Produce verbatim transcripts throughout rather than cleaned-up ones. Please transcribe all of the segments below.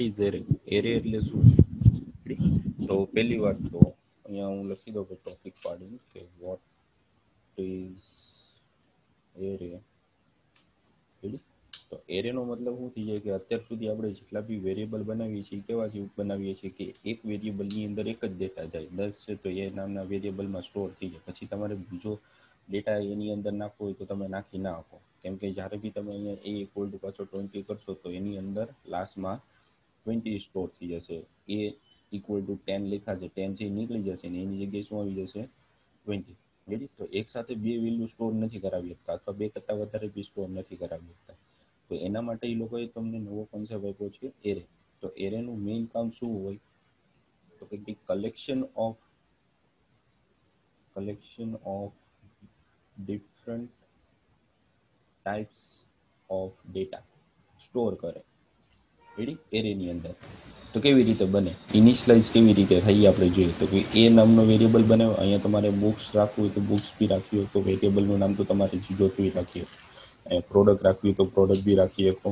Is array? Array એટલે શું? તો પહેલી વાત તો અહીંયા હું લખી દઉં કે ટોપિક પાડીને કે વોટ ઇઝ એરે. તો એરેનો મતલબ શું થઈ જાય કે અત્યાર સુધી આપણે જેટલા બી વેરિયેબલ બનાવીએ છીએ કેવા બનાવીએ છીએ કે એક વેરિયેબલની અંદર એક જ ડેટા જાય. દસ છે તો એ નામના વેરિયેબલમાં સ્ટોર થઈ જાય. પછી તમારે બીજો ડેટા એની અંદર નાખવો હોય તો તમે નાખી ના આપો, કેમ કે જ્યારે બી તમે અહીંયા એ ઇક્વલ ટુ પાછો ટ્વેન્ટી કરશો તો એની અંદર લાસ્ટમાં ટ્વેન્ટી સ્ટોર થઈ જશે. એ ઇક્વલ ટુ ટેન લખાશે, ટેન છે એ નીકળી જશે ને એની જગ્યાએ શું આવી જશે? ટ્વેન્ટી. રેડી? તો એક સાથે બે વેલ્યુ સ્ટોર નથી કરાવી શકતા અથવા બે કરતાં વધારે બી સ્ટોર નથી કરાવી શકતા. તો એના માટે એ લોકોએ તમને નવો કોન્સેપ્ટ આપ્યો છે એરે. તો એરેનું મેઇન કામ શું હોય? તો કે collection of collection of different types of data store કરે. રેડી? એરેની અંદર. તો કેવી રીતે બને? ઇનિશિયલાઇઝ કેવી રીતે થઈ આપણે જોઈએ તો કે એ નામનો વેરિયેબલ બનાવ્યો. અહીંયા તમારે બુક્સ રાખવું હોય તો બુક્સ બી રાખી હોય તો વેરિયેબલનું નામ તો તમારે જે જોતું હોય રાખીએ. અહીંયા પ્રોડક્ટ રાખવી હોય તો પ્રોડક્ટ બી રાખી શકો.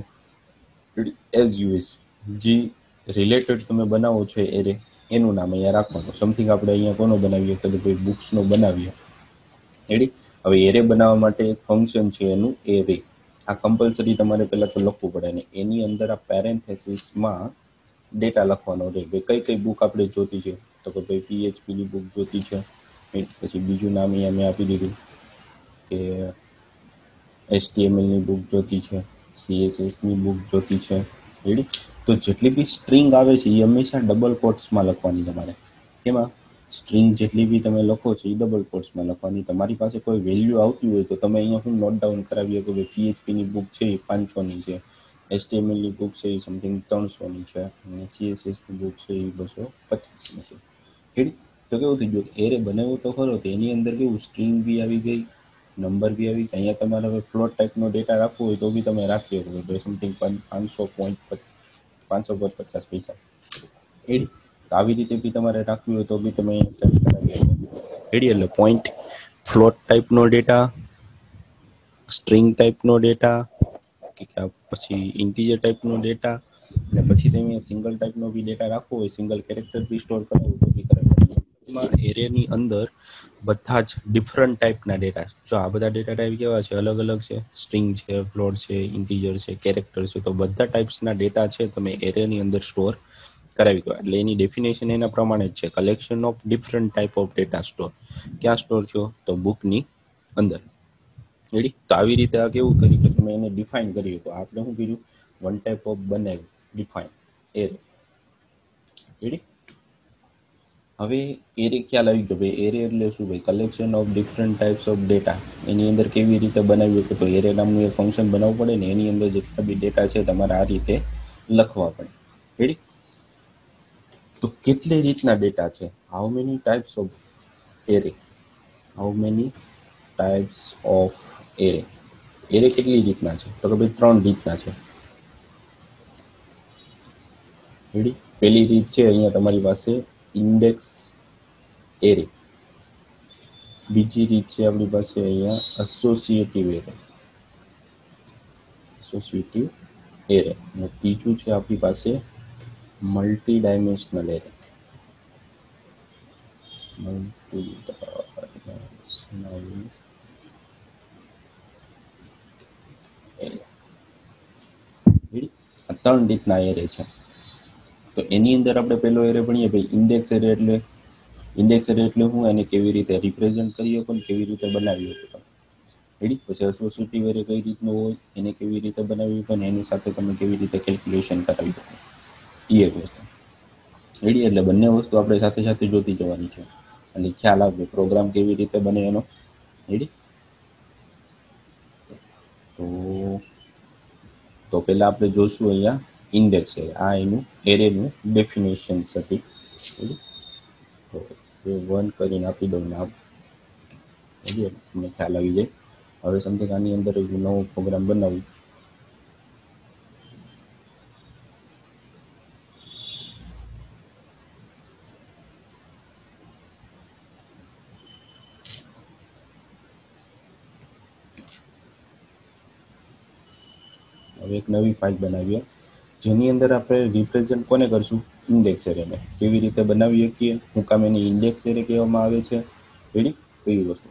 એઝ યુ ઇઝ જે રિલેટેડ તમે બનાવો છો એરે એનું નામ અહીંયા રાખવાનું. સમથિંગ આપણે અહીંયા કોનો બનાવીએ તો ભાઈ બુક્સનો બનાવીએ. રેડી? હવે એરે બનાવવા માટે એક ફંક્શન છે એનું એરે. આ કમ્પલસરી તમારે પહેલાં તો લખવું પડે ને એની અંદર આ પેરેન્થેસિસમાં ડેટા લખવાનો રહે. ભાઈ કઈ કઈ બુક આપણે જોતી છે તો કે ભાઈ પીએચપીની બુક જોતી છે. પછી બીજું નામ અહીંયા મેં આપી દીધું કે એચટીએમએલની બુક જોતી છે, સીએસએસની બુક જોતી છે. રેડી? તો જેટલી બી સ્ટ્રિંગ આવે છે એ હંમેશા ડબલ કોટ્સમાં લખવાની તમારે. એમાં સ્ટ્રિંગ જેટલી બી તમે લખો છો એ ડબલ કોટ્સમાં લખવાની. તમારી પાસે કોઈ વેલ્યુ આવતી હોય તો તમે અહીંયા શું નોટ ડાઉન કરાવી શકો કે પીએચપીની બુક છે એ પાંચસોની છે, એચટીએમએલની બુક છે એ સમથિંગ ત્રણસોની છે અને સીએસએસની બુક છે એ બસો પચાસની છે. રેડી? તો કેવું થઈ ગયું? એરે બનાવ્યો તો ખરો તો એની અંદર કેવું સ્ટ્રિંગ બી આવી ગઈ, નંબર બી આવી. અહીંયા તમારે હવે ફ્લોટ ટાઈપનો ડેટા રાખવો હોય તો બી તમે રાખી શકો તો સમથિંગ પાંચસો પોઈન્ટ પાંચસો પર પચાસ પૈસા. રેડી? તો આવી રીતે બી તમારે રાખવી હોય તો બી તમે સેટ કરાવી શકો. રેડી? એટલે પોઈન્ટ, ફ્લોટ ટાઈપનો ડેટા, સ્ટ્રિંગ ટાઈપનો ડેટા, કે પછી ઇન્ટીજર ટાઈપનો ડેટા, અને પછી તમે સિંગલ ટાઈપનો બી ડેટા રાખવો હોય, સિંગલ કેરેક્ટર બી સ્ટોર કરવો તો બી કરાવી. એમાં એરેની અંદર બધા જ ડિફરન્ટ ટાઈપના ડેટા. જો આ બધા ડેટા ટાઈપ કેવા છે? અલગ અલગ છે. સ્ટ્રિંગ છે, ફ્લોટ છે, ઇન્ટીજર છે, કેરેક્ટર છે. તો બધા ટાઈપ્સના ડેટા છે તમે એરેની અંદર સ્ટોર કરાવી દો. એટલે એની ડેફિનેશન એના પ્રમાણે જ છે, collection of different type of data store. ક્યાં સ્ટોર થયો? તો બુકની અંદર. રેડી? તો આવી રીતે આ કેવું કરી કે તમે એને ડિફાઇન કરી તો આપણે શું કીધું? વન ટાઈપ ઓફ બનાવ્યું, ડિફાઇન એરે. રેડી? હવે એરે ખ્યાલ આવી ગયો ભાઈ એરે એટલે શું? ભાઈ collection of different types of data. એની અંદર કેવી રીતે બનાવ્યું કે તો એરે નામનું એક ફંક્શન બનાવવું પડે ને એની અંદર જેટલા બી ડેટા છે તમારે આ રીતે લખવા પડે. રેડી? તો કેટલી રીતના ડેટા છે? How many types of array? How many types of array? Array કેટલી રીતના છે? તો કે ભાઈ ત્રણ રીતના છે. રેડી? પહેલી રીત છે અહીંયા તમારી પાસે ઇન્ડેક્સ એરે. બીજી રીત છે આપણી પાસે અહીંયા એસોસિએટિવ એરે. Associative array. અને ત્રીજું છે આપણી પાસે multi dimensional array. Multi dimensional array. Ready? આ ત્રણ રીતના એરે છે. તો એની અંદર આપણે પહેલો એરે ભણીએ ભાઈ ઇન્ડેક્સ એરે એટલે ઇન્ડેક્સ એરે એટલે હું એને કેવી રીતે રિપ્રેઝન્ટ કરી શકો ને કેવી રીતે બનાવી શકો. રેડી? પછી એસોસિએટિવ એરે કઈ રીતનું હોય, એને કેવી રીતે બનાવી શકો ને એની સાથે તમે કેવી રીતે કેલ્ક્યુલેશન કરાવી શકો. એ એક વસ્તુ. રેડી? એટલે બંને વસ્તુ આપણે સાથે સાથે જોતી જવાની છે અને ખ્યાલ આવે પ્રોગ્રામ કેવી રીતે બને એનો. રેડી? તો તો પહેલાં આપણે જોશું અહીંયા ઇન્ડેક્સ એરે. આ એનું એરેનું ડેફિનેશન હતી. તો વન કરીને આપી દઉં નામ. રેડી? તમને ખ્યાલ આવી જાય. હવે સમથિંગ આની અંદર એક નવો પ્રોગ્રામ બનાવું. હવે એક નવી ફાઇલ બનાવીએ જેની અંદર આપણે રિપ્રેઝન્ટ કોને કરશું? ઇન્ડેક્સ એરેને. કેવી રીતે બનાવી શકીએ? હું કામ એને ઇન્ડેક્સ એરે કહેવામાં આવે છે? રેડી? કઈ વસ્તુ?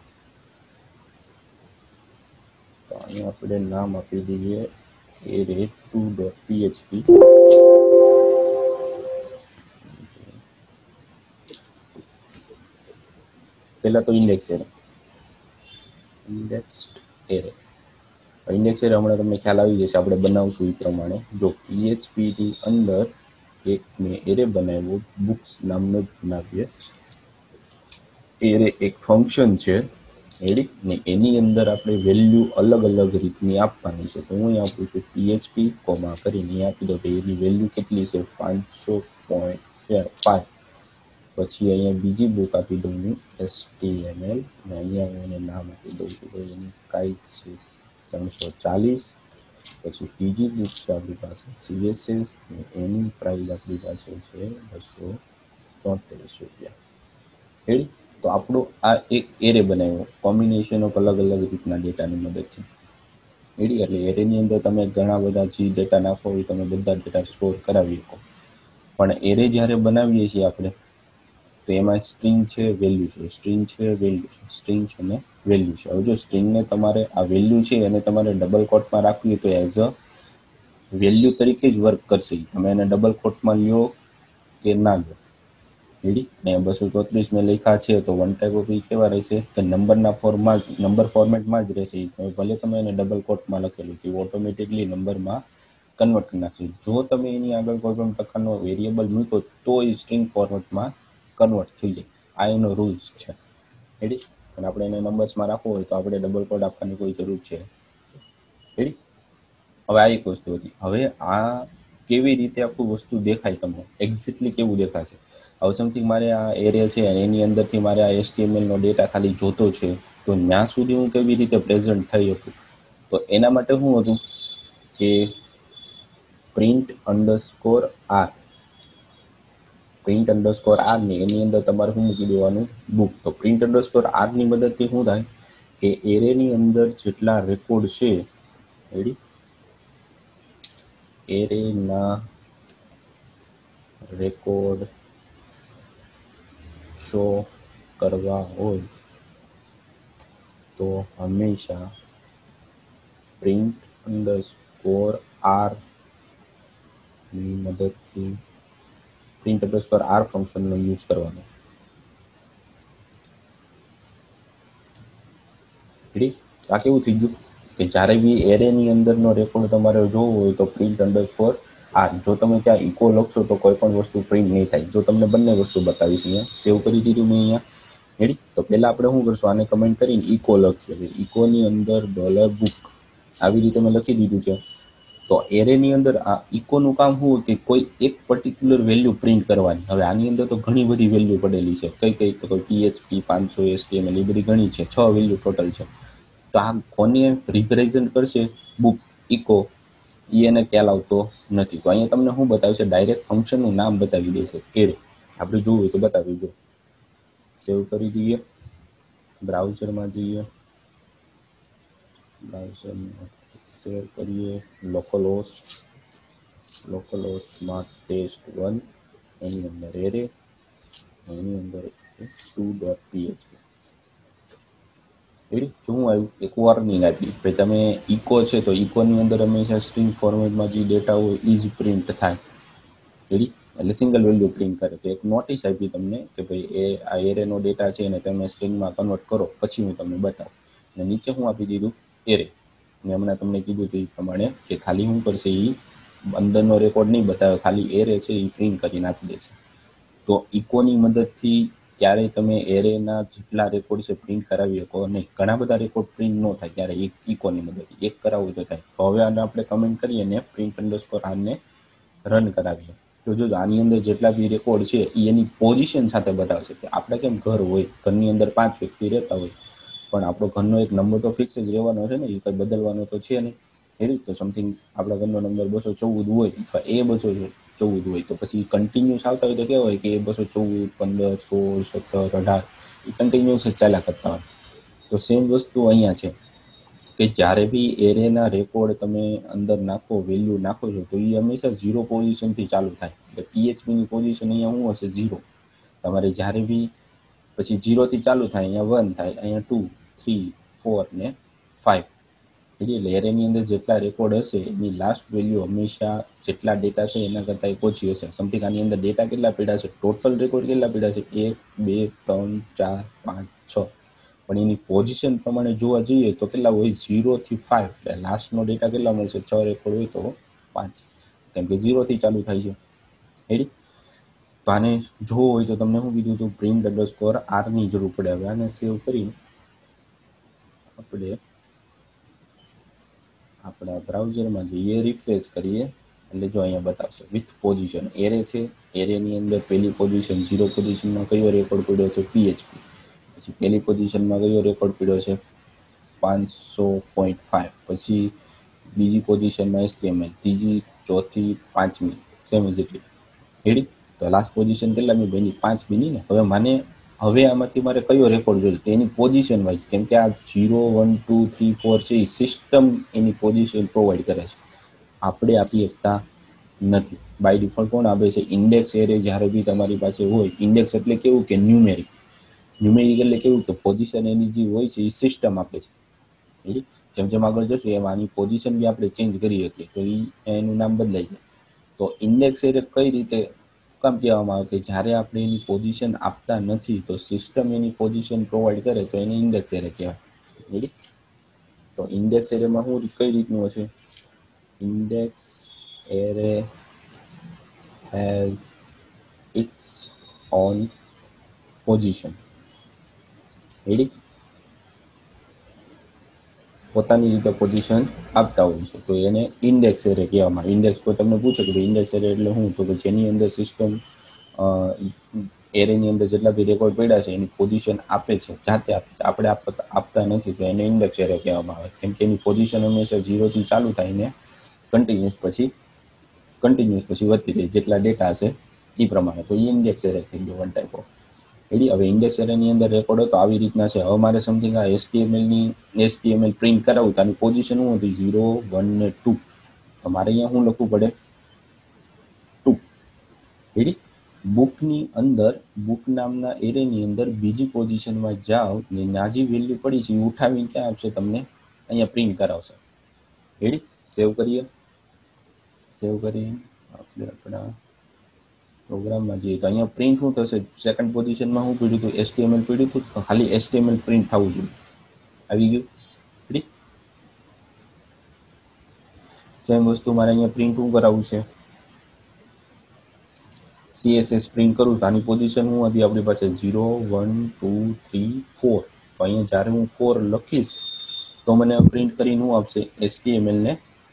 તો અહીંયા આપણે નામ આપી દઈએ એરે ટુ ડોટ પીએચપી. પહેલા તો index array, index array index array હમણાં તમને ખ્યાલ આવી જશે, આપણે બનાવશું એ પ્રમાણે. જો પીએચપીની અંદર એક મેં એરે બનાવ્યો, બુક્સ નામનો જ બનાવીએ. એરે એક ફંક્શન છે, રેડી? ને એની અંદર આપણે વેલ્યુ અલગ અલગ રીતની આપવાની છે. તો હું અહીં આપું છું પીએચપી કોમા કરીને આપી દો કે એની વેલ્યુ કેટલી છે? પાંચસો પોઈન્ટ પાંચ. પછી અહીંયા બીજી બુક આપી દઉં હું એચટીએમએલ, અને અહીંયા હું એને નામ આપી દઉં છું કે એની પ્રાઇસ છે ત્રણસો ચાલીસ. પછી ત્રીજી બુક છે આપણી પાસે સીએસએસ, એની પ્રાઇસ આપણી પાસે છે બસો ચોત્રીસ રૂપિયા. રેડી? તો આપણો આ એક એરે બનાવ્યો, કોમ્બિનેશન ઓફ અલગ અલગ રીતના ડેટાની મદદથી. રેડી? એટલે એરેની અંદર તમે ઘણા બધા જે ડેટા નાખો હોય તમે બધા ડેટા સ્ટોર કરાવી શકો. પણ એરે જ્યારે બનાવીએ છીએ આપણે, તો એમાં સ્ટ્રિંગ છે, વેલ્યુ છે, સ્ટ્રિંગ છે, વેલ્યુ છે, સ્ટ્રિંગ છે અને વેલ્યુ છે. હવે જો સ્ટ્રિંગને તમારે આ વેલ્યુ છે એને તમારે ડબલ કોટમાં રાખવી તો એઝ અ વેલ્યુ તરીકે જ વર્ક કરશે. તમે એને ડબલ કોટમાં લ્યો કે ના લો. રેડી? ને બસો ચોત્રીસ મેં લખ્યા છે તો વન ટાઈપ ઓફ ઈ કેવા રહેશે કે નંબરના ફોર્મમાં નંબર ફોર્મેટમાં જ રહેશે. ભલે તમે એને ડબલ કોટમાં લખેલું કે ઓટોમેટિકલી નંબરમાં કન્વર્ટ કરી નાખશે. જો તમે એની આગળ કોઈ પણ પ્રકારનો વેરિયેબલ મૂકો તો એ સ્ટ્રિંગ ફોર્મેટમાં કન્વર્ટ થઈ જાય. આ એનો રૂલ્સ છે. રેડી? અને આપણે એને નંબર્સમાં રાખવું હોય તો આપણે ડબલ કોડ આપવાની કોઈ જરૂર છે. રેડી? હવે આ એક વસ્તુ હતી. હવે આ કેવી રીતે આખું વસ્તુ દેખાય તમને, એક્ઝેક્ટલી કેવું દેખાશે? હવે સમથિંગ મારે આ એરે છે અને એની અંદરથી મારે આ એચટીએમએલનો ડેટા ખાલી જોતો છે, તો ત્યાં સુધી હું કેવી રીતે પ્રેઝન્ટ થઈ શકું? તો એના માટે શું હતું કે print underscore R print underscore R ની એની અંદર તમારે શું મૂકી દેવાનું? બુક. તો પ્રિન્ટ અંડરસ્કોર આર ની મદદથી શું થાય કે એરેની અંદર જેટલા રેકોર્ડ છે, રેડી, એરેના રેકોર્ડ શો કરવા હોય તો હંમેશા પ્રિન્ટ અંડરસ્કોર આર ની મદદથી પ્રિન્ટ અંડરસ્કોર આર ફંક્શનનો યુઝ કરવાનો. રેડી? આ કેવું થઈ ગયું કે જ્યારે બી એરેની અંદરનો રેકોર્ડ તમારે જોવો હોય તો પ્રિન્ટ અંડરસ્કોર આર. જો તમે ત્યાં ઇકો લખશો તો કોઈ પણ વસ્તુ પ્રિન્ટ નહીં થાય. જો તમને બંને વસ્તુ બતાવીશ, અહીંયા સેવ કરી દીધું મેં અહીંયા. રેડી? તો પહેલાં આપણે શું કરશું, આને કમેન્ટ કરીને ઇકો લખીએ. ઇકોની અંદર ડોલર બુક આવી રીતે મેં લખી દીધું છે. તો એરેની અંદર આ ઇકોનું કામ શું હોય કે કોઈ એક પર્ટિક્યુલર વેલ્યુ પ્રિન્ટ કરવાની. હવે આની અંદર તો ઘણી બધી વેલ્યુ પડેલી છે. કઈ કઈ તો પીએચપી, પાંચસો, એચટીએમએલ એ બધી ઘણી છે. છ વેલ્યુ ટોટલ છે. તો આ કોને રિપ્રેઝન્ટ કરશે? બુક, ઇકો, એ એને ખ્યાલ આવતો નથી. તો અહીંયા તમને શું બતાવશે? ડાયરેક્ટ ફંક્શનનું નામ બતાવી દેશે, એરે. આપણે જોવું હોય તો બતાવી દો. સેવ કરી દઈએ, બ્રાઉઝરમાં જઈએ, બ્રાઉઝરમાં સેવ કરીએ, લોકલ હોસ્ટ, લોકલ હોસ્ટમાં ટેસ્ટ વન, એની અંદર એરે, એની અંદર ટુ ડોટ પીએચપી. રેડી? શું આવ્યું? એક વોર્નિંગ આપી ભાઈ તમે ઇકો છે તો ઇકોની અંદર હંમેશા સ્ટ્રિંગ ફોર્મેટમાં જે ડેટા હોય એ જ પ્રિન્ટ થાય. રેડી? એટલે સિંગલ વેલ્યુ પ્રિન્ટ કરે. તો એક નોટિસ આપી તમને કે ભાઈ એ આ એરેનો ડેટા છે અને તમે સ્ટ્રિંગમાં કન્વર્ટ કરો, પછી હું તમને બતાવું. અને નીચે હું આપી દીધું એરે. મેં હમણાં તમને કીધું હતું એ પ્રમાણે કે ખાલી શું કરશે, એ અંદરનો રેકોર્ડ નહીં બતાવે, ખાલી એરે છે એ પ્રિન્ટ કરીને આપી દેશે. તો ઇકોની મદદથી ક્યારેય તમે એરેના જેટલા રેકોર્ડ છે પ્રિન્ટ કરાવી શકો નહીં. ઘણા બધા રેકોર્ડ પ્રિન્ટ ન થાય ત્યારે એક ઇકોની મદદથી એક કરાવવું તો થાય. તો હવે આને આપણે કમેન્ટ કરીએ ને પ્રિન્ટ અંડરસ્કોર આરને રન કરાવીએ તો જો આની અંદર જેટલા બી રેકોર્ડ છે એ એની પોઝિશન સાથે બતાવશે. કે આપણે કેમ ઘર હોય, ઘરની અંદર પાંચ વ્યક્તિ રહેતા હોય, પણ આપણો ઘરનો એક નંબર તો ફિક્સ જ રહેવાનો છે ને, એ કંઈ બદલવાનો તો છે નહીં. એ રીતે તો સમથિંગ આપણા ઘરનો નંબર બસો ચૌદ હોય અથવા એ બસો ચૌદ હોય તો પછી કન્ટિન્યુઅસ આવતા હોય તો કેવા હોય કે એ બસો ચૌદ, પંદર, સોળ, સત્તર, અઢાર એ કન્ટિન્યુઅસ જ ચાલ્યા કરતા હોય. તો સેમ વસ્તુ અહીંયા છે કે જ્યારે બી એરેના રેકોર્ડ તમે અંદર નાખો, વેલ્યુ નાખો છો, તો એ હંમેશા ઝીરો પોઝિશનથી ચાલુ થાય. એટલે પીએચપીની પોઝિશન અહીંયા શું હશે? ઝીરો. તમારે જ્યારે બી પછી ઝીરોથી ચાલુ થાય, અહીંયા વન થાય, અહીંયા ટુ, થ્રી, ફોર ને ફાઇવ. એટલે એરેની અંદર જેટલા રેકોર્ડ હશે એની લાસ્ટ વેલ્યુ હંમેશા જેટલા ડેટા છે એના કરતાં ઓછી હશે. સમથિંગ આની અંદર ડેટા કેટલા પડ્યા છે, ટોટલ રેકોર્ડ કેટલા પડ્યા છે? એક, બે, ત્રણ, ચાર, પાંચ, છ. પણ એની પોઝિશન પ્રમાણે જોવા જઈએ તો કેટલા હોય? ઝીરોથી ફાઇવ. એટલે લાસ્ટનો ડેટા કેટલા મળશે? છ રેકોર્ડ હોય તો પાંચ, કેમ કે ઝીરોથી ચાલુ થાય છે. રેડી? તો આને જોવું હોય તો તમને શું કીધું હતું? પ્રિન્ટ અંડરસ્કોર આરની જરૂર પડે. હવે આને સેવ કરી આપણે આપણા બ્રાઉઝરમાં જઈએ, રિફ્રેશ કરીએ એટલે જો અહીંયા બતાવશે વિથ પોઝિશન. એરે છે, એરેની અંદર પહેલી પોઝિશન ઝીરો પોઝિશનમાં કયો રેકોર્ડ પડ્યો છે? પીએચપી. પછી પહેલી પોઝિશનમાં કયો રેકોર્ડ પડ્યો છે? પાંચસો પોઈન્ટ ફાઇવ. પછી બીજી પોઝિશનમાં એસટીએમએલ, ત્રીજી, ચોથી, પાંચમી, સેમ ઇઝ ઇટ. રેડી? તો લાસ્ટ પોઝિશન કેટલામી બની? પાંચ બની ને. હવે મને હવે આમાંથી મારે કયો રેકોર્ડ જોઈએ? તો એની પોઝિશન વાઇઝ, કેમ કે આ zero, one, two, three, four છે એ સિસ્ટમ એની પોઝિશન પ્રોવાઈડ કરે છે, આપણે આપી શકતા નથી. બાય ડિફોલ્ટ કોણ આપે છે? ઇન્ડેક્સ એરે જ્યારે બી તમારી પાસે હોય. ઇન્ડેક્સ એટલે કેવું કે ન્યુમેરિક. ન્યુમેરિક એટલે કેવું કે પોઝિશન એની જે હોય છે એ સિસ્ટમ આપે છે. રેડી? જેમ જેમ આગળ જશું એમ આની પોઝિશન બી આપણે ચેન્જ કરી શકીએ, તો એ એનું નામ બદલાઈ જાય. તો ઇન્ડેક્સ એરે કઈ રીતે કામ કહેવામાં આવે? કે જ્યારે આપણે એની પોઝિશન આપતા નથી તો સિસ્ટમ એની પોઝિશન પ્રોવાઈડ કરે તો એને ઇન્ડેક્સ એરે કહેવાય. રેડી? તો ઇન્ડેક્સ એરેમાં શું કઈ રીતનું હશે? Index array has its own position. Ready? પોતાની રીતે પોઝિશન આપતા હોય છે તો એને ઇન્ડેક્સ એરે કહેવામાં આવે. ઇન્ડેક્સ કોઈ તમને પૂછે કે ઇન્ડેક્સ એરે એટલે શું, તો કે જેની અંદર સિસ્ટમ એરેની અંદર જેટલા બી રેકોર્ડ પડ્યા છે એની પોઝિશન આપે છે, જાતે આપે છે, આપણે આપતા નથી, તો એને ઇન્ડેક્સ એરે કહેવામાં આવે. કેમ કે એની પોઝિશન હંમેશા ઝીરોથી ચાલુ થાય ને કન્ટિન્યુઅસ પછી કન્ટિન્યુઅસ પછી વધતી રહી જેટલા ડેટા છે એ પ્રમાણે. તો એ ઇન્ડેક્સ એરે થઈ ગયો વન ટાઈપ ઓફ. રેડી? હવે ઇન્ડેક્સ એરેની અંદર રેકોર્ડ હતો આવી રીતના છે. હવે મારે સમથિંગ આ એચટીએમએલની એચટીએમએલ પ્રિન્ટ કરાવું તો આની પોઝિશન શું હતી? ઝીરો, વન ને ટુ. તો મારે અહીંયા શું લખવું પડે? ટુ. રેડી? બુકની અંદર, બુક નામના એરેની અંદર બીજી પોઝિશનમાં જાઓ ને નાજી વેલ્યુ પડી છે એ ઉઠાવીને ક્યાં આપશે? તમને અહીંયા પ્રિન્ટ કરાવશે. રેડી? સેવ કરીએ. સેવ કરી આપણે આપણા પ્રોગ્રામમાં જઈએ તો અહીંયા પ્રિન્ટ શું થશે? સેકન્ડ પોઝિશનમાં શું પડ્યું હતું? એચટીએમએલ પડ્યું હતું. ખાલી એચટીએમએલ પ્રિન્ટ થવું જોઈએ. આવી ગયું. રેડી? સેમ વસ્તુ મારે અહીંયા પ્રિન્ટ શું કરાવવું છે? સીએસએસ પ્રિન્ટ કરું તો આની પોઝિશન શું હતી આપણી પાસે? Zero, one, two, three, four. તો અહીંયા જ્યારે હું ફોર લખીશ તો મને પ્રિન્ટ કરીને શું આપશે? એચટીએમએલ ને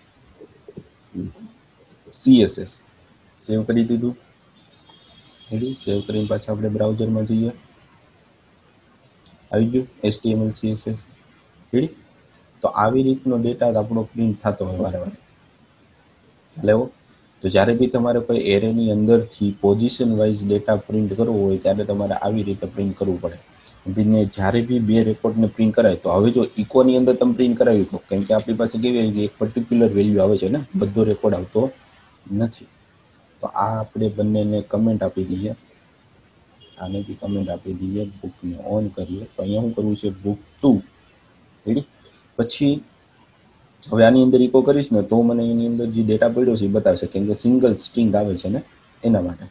સીએસએસ. સેવ કરી દીધું. રેડી? સેવ કરીને પાછા આપણે બ્રાઉઝરમાં જઈએ. આવી ગયું એચટીએમએલ સીએસએસ. રેડી? તો આવી રીતનો ડેટા આપણો પ્રિન્ટ થતો હોય વારે વારે. લેવો તો જ્યારે બી તમારે કોઈ એરેની અંદરથી પોઝિશન વાઇઝ ડેટા પ્રિન્ટ કરવો હોય ત્યારે તમારે આવી રીતે પ્રિન્ટ કરવું પડે. പിന്നെ જ્યારે બી બે રેકોર્ડને પ્રિન્ટ કરાય તો હવે જો ઇકોની અંદર તમે પ્રિન્ટ કરાવ્યું તો કેમ કે આપણી પાસે કેવી આવી એક પર્ટિક્યુલર વેલ્યુ આવે છે ને, બધો રેકોર્ડ આવતો નથી. તો આ આપણે બંનેને કમેન્ટ આપી દઈએ, આને બી કમેન્ટ આપી દઈએ, બુકને ઓન કરીએ તો અહીંયા શું કરવું છે? Book two. રેડી? પછી હવે આની અંદર ઇકો કરીશ ને તો મને એની અંદર જે ડેટા પડ્યો છે એ બતાવશે, કેમ કે સિંગલ સ્ટ્રિંગ આવે છે ને એના માટે.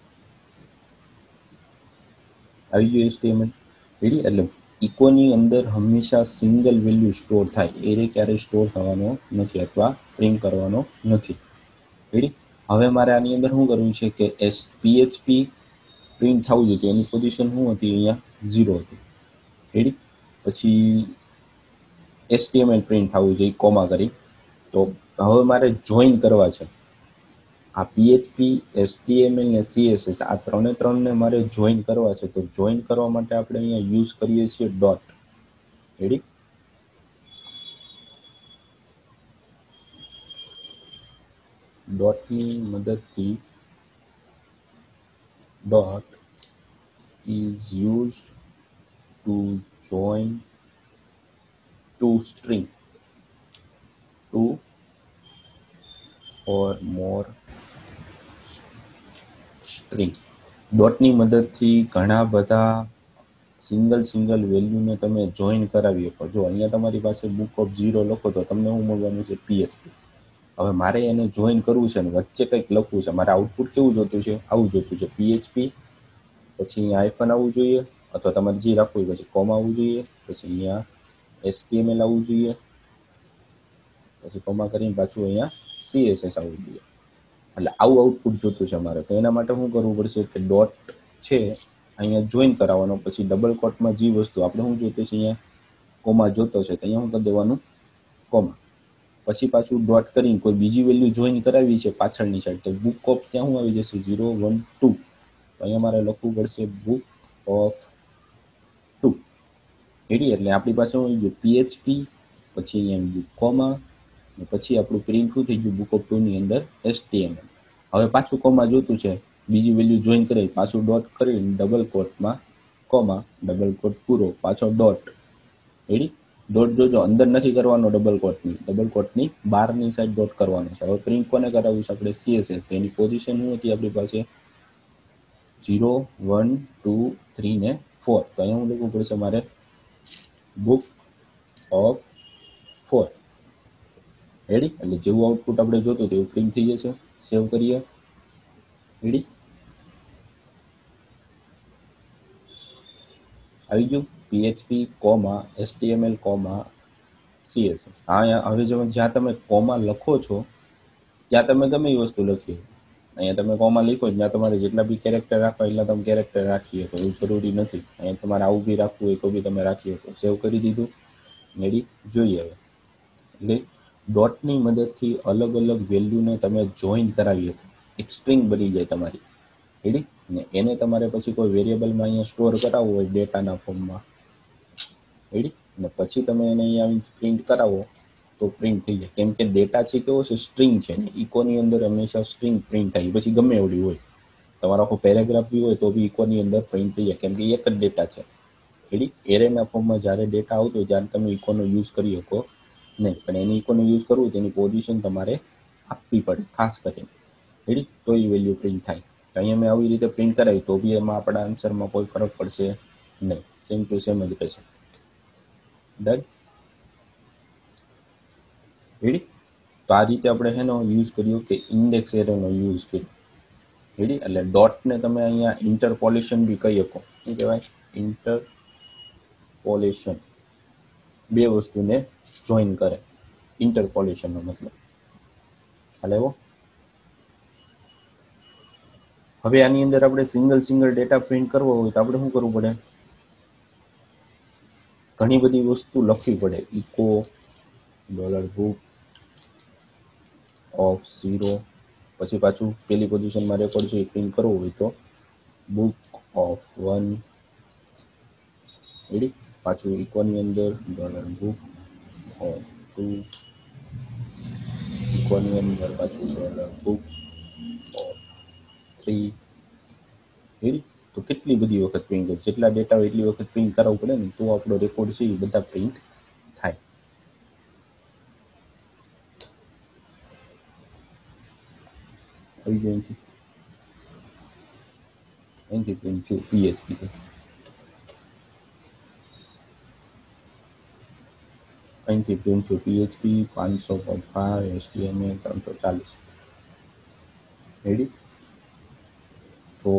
આવી ગયું એચટીએમએલ. રેડી? એટલે ઇકોની અંદર હંમેશા સિંગલ વેલ્યુ સ્ટોર થાય, એરે ક્યારેય સ્ટોર થવાનો નથી અથવા પ્રિન્ટ કરવાનો નથી. રેડી? હવે મારે આની અંદર શું કરવું છે કે એસ પીએચપી પ્રિન્ટ થવું જોઈએ. એની પોઝિશન શું હતી? અહીંયા ઝીરો હતી. રેડી? પછી એચટીએમએલ પ્રિન્ટ થવું જોઈએ કોમા કરી. તો હવે મારે જોઈન કરવા છે આ પીએચપી, એચટીએમએલ ને સીએસએસ, આ ત્રણે ત્રણને મારે જોઈન કરવા છે. તો જોઈન કરવા માટે આપણે અહીંયા યુઝ કરીએ છીએ ડોટ. રેડી? ડોટની મદદથી dot is used to join two string. Two or more string. ડોટની મદદથી ઘણા બધા સિંગલ સિંગલ વેલ્યુને તમે જોઈન કરાવી શકો. જો અહીંયા તમારી પાસે બુક ઓફ ઝીરો લખો તો તમને શું મળવાનું છે? પીએચપી. હવે મારે એને જોઈન કરવું છે ને વચ્ચે કંઈક લખવું છે. મારે આઉટપુટ કેવું જોતું છે? આવું જોતું છે, પીએચપી, પછી અહીંયા આઈફન આવવું જોઈએ, અથવા તમારે જે રાખવું હોય પછી કોમા આવવું જોઈએ, પછી અહીંયા એચટીએમએલ આવવું જોઈએ, પછી કોમા કરીને પાછું અહીંયા સીએસએસ આવવું જોઈએ. એટલે આવું આઉટપુટ જોતું છે મારે. તો એના માટે શું કરવું પડશે કે ડોટ છે અહીંયા જોઈન કરાવવાનો, પછી ડબલ કોટમાં જે વસ્તુ આપણે શું જોઈતું છે અહીંયા કોમા જોતો છે તો અહીંયા શું કરી દેવાનું? કોમા. પછી પાછું ડોટ કરીને કોઈ બીજી વેલ્યુ જોઈન કરાવી છે પાછળની સાઈડ, તો બુક ઓફ ત્યાં શું આવી જશે? Zero one two. તો અહીંયા મારે લખવું પડશે બુક ઓફ ટુ. રેડી? એટલે આપણી પાસે શું આવી ગયું? પીએચપી, પછી અહીંયા આવી ગયું કોમા, અને પછી આપણું પ્રિન્ટ શું થઈ ગયું? બુક ઓફ ટુની અંદર એચટીએમએલ. હવે પાછું કોમા જોતું છે, બીજી વેલ્યુ જોઈન કરી, પાછું ડોટ કરીને ડબલ કોટમાં કોમા, ડબલ કોટ પૂરો, પાછો ડોટ. રેડી? ડોટ જોજો અંદર નથી કરવાનો, ડબલ કોટની ડબલ કોટની બહારની સાઈડ ડોટ કરવાનો છે. હવે પ્રિન્ટ કોને કરાવવું છે? આપણે સીએસએસ. એની પોઝિશન શું હતી આપણી પાસે? ઝીરો વન ટુ થ્રી ને ફોર. તો અહીંયા હું લખવું પડશે મારે બુક ઓફ ફોર. રેડી? એટલે જેવું આઉટપુટ આપણે જોતું તેવું પ્રિન્ટ થઈ જશે. સેવ કરીએ. રેડી? આવી ગયું PHP comma HTML comma CSS. હા, હવે જો જ્યાં તમે કોમા લખો છો ત્યાં તમે ગમે એ વસ્તુ લખી, અહીંયા તમે કોમા લખો ત્યાં તમારે જેટલા બી કેરેક્ટર રાખવા એટલા તમે કેરેક્ટર રાખી શકો, એવું જરૂરી નથી. અહીંયા તમારે આવું બી રાખવું હોય તો બી તમે રાખી શકો. સેવ કરી દીધું. રેડી? જોઈએ હવે. એટલે ડોટની મદદથી અલગ અલગ વેલ્યુને તમે જોઈન કરાવી શકો, એક સ્ટ્રિંગ બની જાય તમારી. રેડી? ને એને તમારે પછી કોઈ વેરિયેબલમાં અહીંયા સ્ટોર કરાવવું હોય ડેટાના ફોર્મમાં. રેડી? ને પછી તમે એને અહીંયા પ્રિન્ટ કરાવો તો પ્રિન્ટ થઈ જાય. કેમ કે ડેટા છે કેવો છે? સ્ટ્રિંગ છે ને ઇકોની અંદર હંમેશા સ્ટ્રિંગ પ્રિન્ટ થાય, પછી ગમે એવડી હોય. તમારો આખો પેરેગ્રાફ બી હોય તો બી ઇકોની અંદર પ્રિન્ટ થઈ જાય, કેમ કે એક જ ડેટા છે. રેડી? એરેના ફોર્મમાં જ્યારે ડેટા આવતો હોય ત્યારે તમે ઇકોનો યુઝ કરી શકો નહીં, પણ એની ઇકોનો યુઝ કરવું તેની પોઝિશન તમારે આપવી પડે ખાસ કરીને. રેડી? તો એ વેલ્યુ પ્રિન્ટ થાય. અહીંયા મેં આવી રીતે પ્રિન્ટ કરાવી તો બી એમાં આપણા આન્સરમાં કોઈ ફરક પડશે નહીં, સેમ ટુ સેમ જ રહેશે. ડન? રેડી? તો આ રીતે આપણે શેનો યુઝ કર્યો કે ઇન્ડેક્સ એરેનો યુઝ કર્યો. રેડી? એટલે ડોટને તમે અહીંયા ઇન્ટરપોલેશન બી કહી શકો. શું કહેવાય? ઇન્ટરપોલેશન. બે વસ્તુને જોઈન કરે, ઇન્ટરપોલેશનનો મતલબ. હાલ એવો. હવે આની અંદર આપણે સિંગલ સિંગલ ડેટા પ્રિન્ટ કરવો હોય તો આપણે શું કરવું પડે? ઘણી બધી વસ્તુ લખવી પડે. Echo dollar book of zero, પછી પાછું પેલી પોઝિશનમાં રેકોર્ડ છે એ પ્રિન્ટ કરવું હોય તો બુક ઓફ વન. રેડી? પાછું ઇકોની અંદર ડોલર બુક ઓફ ટુ, ઇકોની અંદર પાછું dollar book of three. Ready? તો કેટલી બધી વખત પ્રિન્ટ કરે, જેટલા ડેટા હોય એટલી વખત પ્રિન્ટ કરાવવું પડે ને, તો આપણો રેકોર્ડ છે એ બધા પ્રિન્ટ થાય. આવી ગયું અહીંથી અહીંથી પ્રિન્ટ થયું પીએચપી. અહીંથી પ્રિન્ટ થયું પીએચપી પાંચસો પોઈન્ટ ફાઈવ એચટીએમએલ ત્રણસો ચાલીસ. રેડી? તો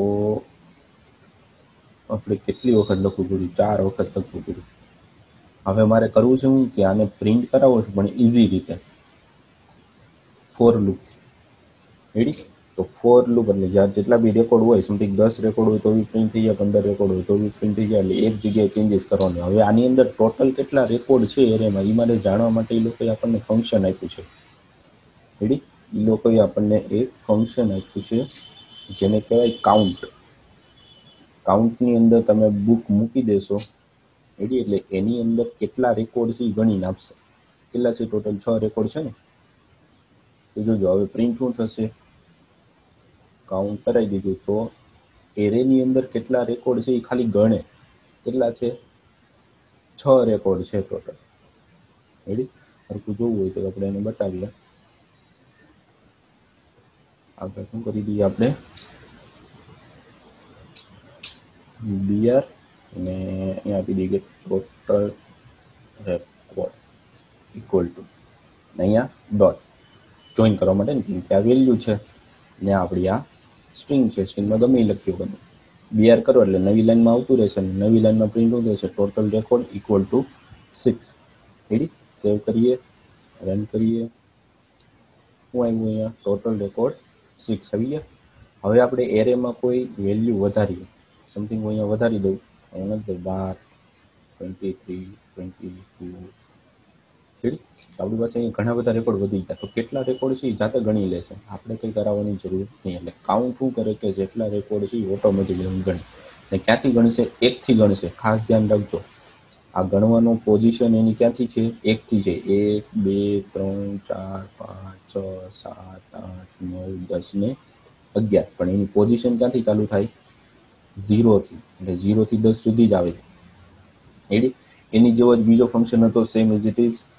આપણે કેટલી વખત લખવું પડ્યું? ચાર વખત લખવું પડ્યું. હવે મારે કરવું છે શું કે આને પ્રિન્ટ કરાવો છે પણ ઇઝી રીતે, ફોર લૂપ. રેડી? તો ફોર લૂપ એટલે જ્યાં જેટલા બી રેકોર્ડ હોય, સમથિંગ દસ રેકોર્ડ હોય તો બી પ્રિન્ટ થઈ જાય, પંદર રેકોર્ડ હોય તો બી પ્રિન્ટ થઈ જાય. એટલે એક જગ્યાએ ચેન્જીસ કરવાનું. હવે આની અંદર ટોટલ કેટલા રેકોર્ડ છે એરેમાં એ મારે જાણવા માટે એ લોકોએ આપણને ફંક્શન આપ્યું છે. રેડી? એ લોકોએ આપણને એક ફંક્શન આપ્યું છે જેને કહેવાય કાઉન્ટ. કાઉન્ટની અંદર તમે બુક મૂકી દેશો. રેડી? એટલે એની અંદર કેટલા રેકોર્ડ છે એ ગણીને આપશે. કેટલા છે ટોટલ? છ રેકોર્ડ છે ને. તો જોજો હવે પ્રિન્ટ શું થશે? કાઉન્ટ કરાવી દીધું તો એરેની અંદર કેટલા રેકોર્ડ છે એ ખાલી ગણે. કેટલા છે? છ રેકોર્ડ છે ટોટલ. રેડી? સરખું જોવું હોય તો આપણે એને બતાવીએ. આપણે શું કરી દઈએ, આપણે બિયર અને અહીંયા આપી દઈએ ટોટલ રેકોર્ડ ઇક્વલ ટુ અહીંયા ડોટ જોઈન કરવા માટે ને કે આ વેલ્યુ છે ને આપણી આ સ્ટ્રિંગ છે. સ્ટ્રિંગમાં ગમે એ લખ્યું ગમે બીઆર કરો એટલે નવી લાઈનમાં આવતું રહેશે. નવી લાઈનમાં પ્રિન્ટ થતું રહેશે total record equal to six. Ready, save કરીએ, રન કરીએ. શું આવ્યું અહીંયા? ટોટલ રેકોર્ડ સિક્સ આવી ગયા. હવે આપણે એરેમાં કોઈ વેલ્યુ વધારીએ, સમથિંગ હું અહીંયા વધારી દઉં, અહીંયા નથી બાર, twenty three, twenty two. Ready, આપણી પાસે અહીં ઘણા બધા રેકોર્ડ વધી ગયા. તો કેટલા રેકોર્ડ છે એ જાતે ગણી લેશે, આપણે કંઈ કરાવવાની જરૂર નહીં. એટલે કાઉન્ટ શું કરે કે જેટલા રેકોર્ડ છે એ ઓટોમેટિકલી ગણે. ને ક્યાંથી ગણશે? એકથી ગણશે. ખાસ ધ્યાન રાખજો, આ ગણવાનો પોઝિશન એની ક્યાંથી છે? એકથી છે. એક, બે, ત્રણ, ચાર, પાંચ, છ, સાત, આઠ, નવ, દસ ને અગિયાર. પણ એની પોઝિશન ક્યાંથી ચાલુ થાય? ઝીરોથી. એટલે ઝીરોથી દસ સુધી જ આવે છે. રેડી, એની જેવો જ બીજો ફંક્શન હતો, same as it is.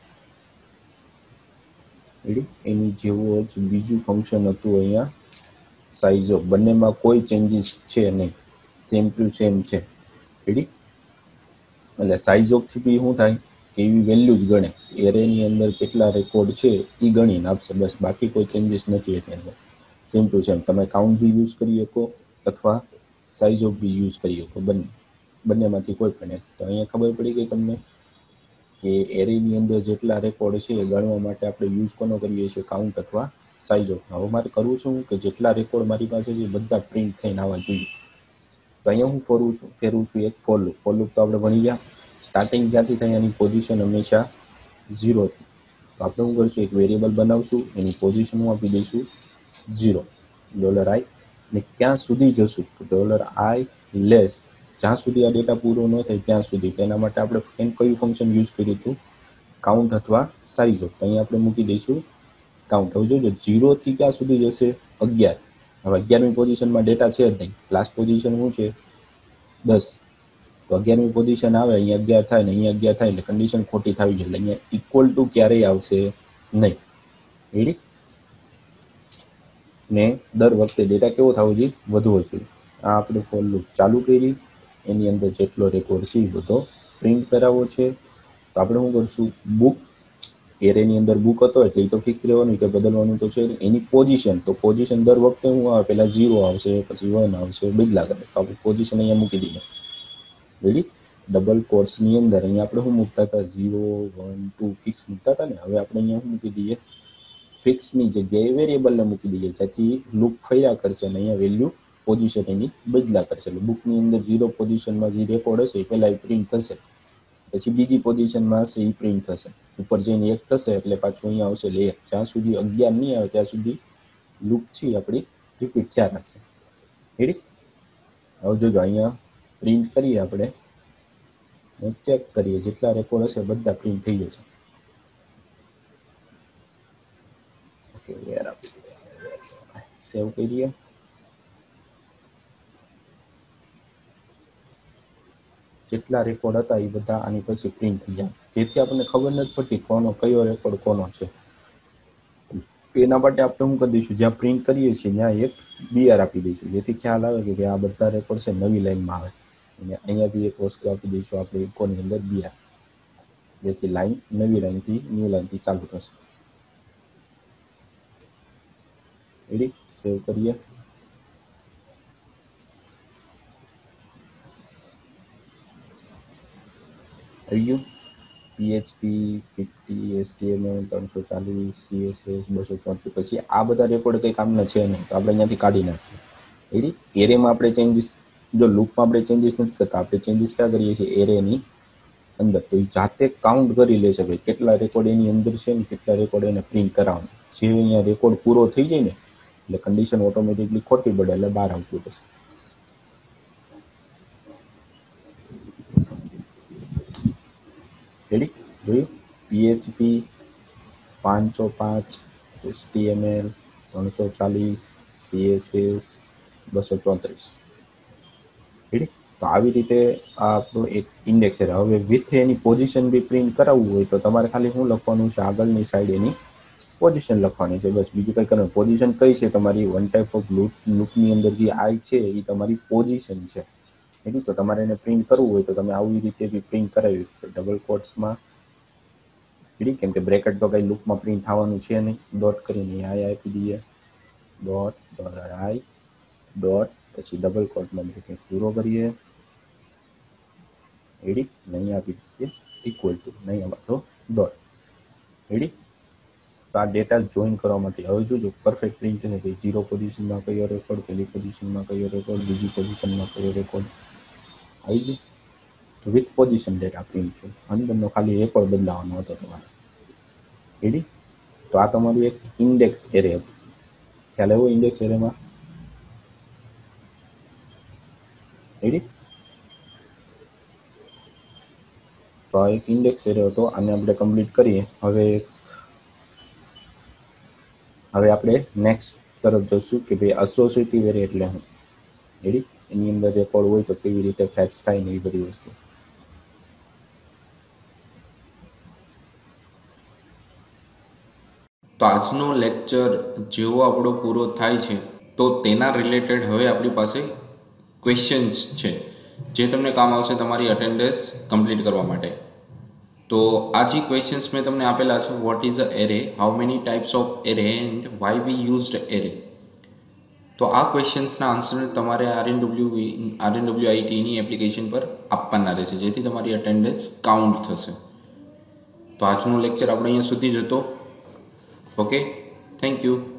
Ready, એની જેવો જ બીજું ફંક્શન હતું અહીંયા સાઇઝ ઓફ. બંનેમાં કોઈ ચેન્જીસ છે નહીં, સેમ ટુ સેમ છે. રેડી, એટલે સાઇઝ ઓફથી બી શું થાય કે એવી વેલ્યુ જ ગણે. એરેની અંદર કેટલા રેકોર્ડ છે એ ગણીને આપશે, બસ. બાકી કોઈ ચેન્જીસ નથી એની અંદર, સેમ ટુ સેમ. તમે કાઉન્ટ બી યુઝ કરી શકો અથવા સાઇઝ ઓફ બી યુઝ કરી શકો, બંને બંનેમાંથી કોઈ પણ એક. તો અહીંયા ખબર પડી ગઈ તમને કે એરેની અંદર જેટલા રેકોર્ડ છે એ ગણવા માટે આપણે યુઝ કોનો કરીએ છીએ? કાઉન્ટ અથવા સાઇઝ ઓફ. હવે મારે કરવું શું કે જેટલા રેકોર્ડ મારી પાસે છે બધા પ્રિન્ટ થઈને આવવા જોઈએ. તો અહીંયા હું ફરું છું ફેરવું છું એક ફોર લૂપ. ફોર લૂપ તો આપણે ભણી ગયા. સ્ટાર્ટિંગ ક્યાંથી થાય? એની પોઝિશન હંમેશા ઝીરોથી. તો આપણે શું કરીશું? એક વેરિયેબલ બનાવશું, એની પોઝિશન હું આપી દઈશું ઝીરો, ડોલર આઈ. ને ક્યાં સુધી જશું? ડોલર આઈ લેસ, જ્યાં સુધી આ ડેટા પૂરો ન થાય ત્યાં સુધી. તેના માટે આપણે એમ કયું ફંક્શન યુઝ કર્યું હતું? કાઉન્ટ અથવા સાઇઝ ઓફ. તો અહીંયા આપણે મૂકી દઈશું કાઉન્ટ. હવે જોજો ઝીરોથી ક્યાં સુધી જશે? અગિયાર. હવે અગિયારમી પોઝિશનમાં ડેટા છે જ નહીં. લાસ્ટ પોઝિશન શું છે? દસ. તો અગિયારમી પોઝિશન આવે, અહીંયા અગિયાર થાય ને અહીંયા અગિયાર થાય એટલે કન્ડિશન ખોટી થવી જોઈએ. એટલે અહીંયા ઇક્વલ ટુ ક્યારેય આવશે નહીં. રેડી, ને દર વખતે ડેટા કેવો થવો જોઈએ? વધવો જોઈએ. આ આપણે ફોર લૂપ ચાલુ કરી, એની અંદર જેટલો રેકોર્ડ છે એ બધો પ્રિન્ટ કરાવવો છે. તો આપણે શું કરશું? બુક, એરેની અંદર બુક હતો એટલે એ તો ફિક્સ રહેવાનું કે બદલવાનું તો છે. એની પોઝિશન, તો પોઝિશન દર વખતે શું આવે? પહેલાં ઝીરો આવશે, પછી વન આવશે, બદલા કરે. તો આપણે પોઝિશન અહીંયા મૂકી દઈએ. રેડી, ડબલ કોટ્સની અંદર અહીંયા આપણે શું મૂકતા હતા? ઝીરો, વન, ટુ ફિક્સ મૂકતા હતા ને. હવે આપણે અહીંયા શું મૂકી દઈએ? ફિક્સની જગ્યાએ વેરિયેબલને મૂકી દઈએ, જેથી લૂપ ફર્યા કરશે અને અહીંયા વેલ્યુ પોઝિશન એની બદલા કરશે. એટલે બુકની અંદર ઝીરો પોઝિશનમાં જે રેકોર્ડ હશે એ પહેલાં એ પ્રિન્ટ થશે, પછી બીજી પોઝિશનમાં હશે એ પ્રિન્ટ થશે, ઉપર જઈને એક થશે એટલે પાછું અહીંયા આવશે. એટલે એક, જ્યાં સુધી અગિયાર નહીં આવે ત્યાં સુધી લૂપ છે આપણી રિપીટ થયા રાખશે. રેડી, હવે જોજો અહીંયા પ્રિન્ટ કરીએ આપણે, ચેક કરીએ, જેટલા રેકોર્ડ હશે બધા પ્રિન્ટ થઈ જશે. ઓકે, સેવ કરીએ. જેટલા રેકોર્ડ હતા એ બધા આની પછી પ્રિન્ટ થઈ જાય, જેથી આપણને ખબર નથી પડતી કોનો કયો રેકોર્ડ કોનો છે. એના માટે આપણે શું કરી દઈશું? જ્યાં પ્રિન્ટ કરીએ છીએ ત્યાં એક બીઆર આપી દઈશું, જેથી ખ્યાલ આવે કે આ બધા રેકોર્ડ છે નવી લાઈનમાં આવે. અને અહીંયા બી એક વસ્તુ આપી દઈશું આપણે ઇકોની અંદર બીઆર, જેથી લાઈન નવી લાઈનથી ન્યૂ લાઈનથી ચાલુ થશે. રેડી, સેવ કરીએ. આવી ગયું. પીએચપી, ફિફ્ટી, એચટીએમએલ, ત્રણસો ચાલીસ, સીએસએસ, બસો ચોત્રીસ. પછી આ બધા રેકોર્ડ કંઈ કામના છે નહીં, તો આપણે અહીંયાથી કાઢી નાખીએ. રેડી, એરેમાં આપણે ચેન્જીસ, જો લૂપમાં આપણે ચેન્જીસ નથી કરતા, આપણે ચેન્જીસ ક્યાં કરીએ છીએ? એરેની અંદર. તો એ જાતે કાઉન્ટ કરી લેશે ભાઈ કેટલા રેકોર્ડ એની અંદર છે ને કેટલા રેકોર્ડ એને પ્રિન્ટ કરાવવાનું. જે અહીંયા રેકોર્ડ પૂરો થઈ જાય ને એટલે કન્ડિશન ઓટોમેટિકલી ખોટી પડે એટલે બહાર આવતું થશે. રેડી, જોયું? પીએચપી પાંચસો પાંચ, એચટીએમએલ ત્રણસો ચાલીસ, સીએસએસ બસો ચોત્રીસ. રેડી, તો આવી રીતે આ આપણો એક ઇન્ડેક્સ એરે. હવે વિથ એની પોઝિશન બી પ્રિન્ટ કરાવવું હોય તો તમારે ખાલી શું લખવાનું છે, આગળની સાઈડ એની પોઝિશન લખવાની છે, બસ. બીજું કંઈ કરવાનું. પોઝિશન કઈ છે તમારી? વન ટાઈપ ઓફ લૂપ લૂપની અંદર જે આઈ છે એ તમારી પોઝિશન છે. એટલે તો તમારે એને પ્રિન્ટ કરવું હોય તો તમે આવી રીતે બી પ્રિન્ટ કરાવી ડબલ કોટ્સમાં, કેમ કે બ્રેકેટ તો કઈ લૂપમાં પ્રિન્ટ થવાનું છે નહીં. ડોટ કરીને આઈ આપી દઈએ, ડોટ ડોલર આઈ ડોટ પછી ડબલ કોટમાં બ્રેકેટ પૂરો કરીએ, રેડી. નહીં આપી દઈએ ઇક્વલ ટુ, નહીં આમાં તો ડોટ, રેડી. તો આ ડેટા જોઈન કરવા માટે હવે જોજો પરફેક્ટ પ્રિન્ટ છે કે ઝીરો પોઝિશનમાં કયો રેકોર્ડ, પહેલી પોઝિશનમાં કયો રેકોર્ડ, બીજી પોઝિશનમાં કયો રેકોર્ડ આવી ગયો. તો વિથ પોઝિશન ડેટા પ્રિન્ટ છે, અંદરનો ખાલી રેકોર્ડ બદલાવાનો હતો તમારે, રેડી. તો આ તમારું એક ઇન્ડેક્સ એરે હતું. ખ્યાલ આવ્યો ઇન્ડેક્સ એરેમાં, રેડી. તો આ એક ઇન્ડેક્સ એરે હતો, આને આપણે કમ્પ્લીટ કરીએ. હવે હવે આપણે નેક્સ્ટ તરફ જોઈશું કે ભાઈ એસોસિએટિવ એરે એટલે શું, રેડી. એની અંદર રેકોર્ડ હોય તો કેવી રીતે ફેચ થાય ને એ બધી વસ્તુ. તો આજનો લેક્ચર જેવો આપણો પૂરો થાય છે તો તેના રિલેટેડ હવે આપણી પાસે ક્વેશ્ચન્સ છે જે તમને કામ આવશે તમારી અટેન્ડન્સ કમ્પ્લીટ કરવા માટે. તો આ જે ક્વેશ્ચન્સ મેં તમને આપેલા છે, what is a array, how many types of array and why we used array. તો આ ક્વેશ્ચન્સના આન્સર તમારે આરએનડબલ્યુ આરએનડબલ્યુ આઈટીની એપ્લિકેશન પર આપવાના રહેશે, જેથી તમારી અટેન્ડન્સ કાઉન્ટ થશે. તો આજનો લેક્ચર આપણે અહીંયા સુધી જ હતો. Okay, thank you.